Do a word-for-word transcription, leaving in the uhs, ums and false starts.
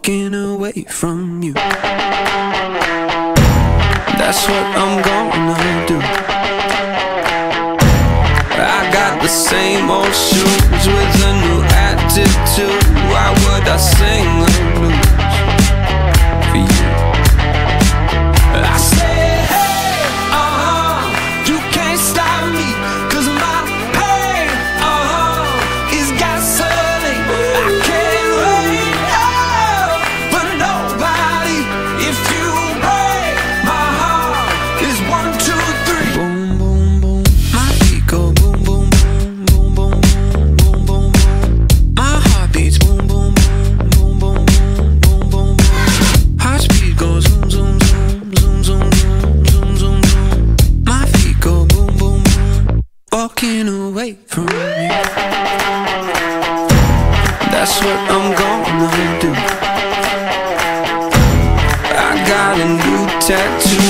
walking away from you. That's what I'm gonna do. I got the same old shoes with a new attitude. Why would I sing the blues for you? I said, hey, uh-huh, you can't stop me, 'cause my pain, uh-huh, is gasoline. I can't wait, oh, for nobody. If you break my heart, it's one, two, three. Boom, boom, boom. My feet go boom, boom, boom, boom, boom, boom, boom, boom, boom. My heart beats boom, boom, boom, boom, boom, boom, boom, boom, boom. Heart speed goes zoom, zoom, zoom, zoom, zoom, zoom, zoom, zoom. My feet go boom, boom, boom, walking away from you. That's what I'm gonna do. I got a new tattoo